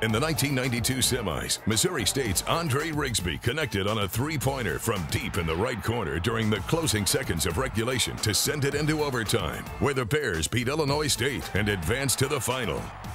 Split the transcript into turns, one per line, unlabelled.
In the 1992 semis, Missouri State's Andre Rigsby connected on a three-pointer from deep in the right corner during the closing seconds of regulation to send it into overtime, where the Bears beat Illinois State and advanced to the final.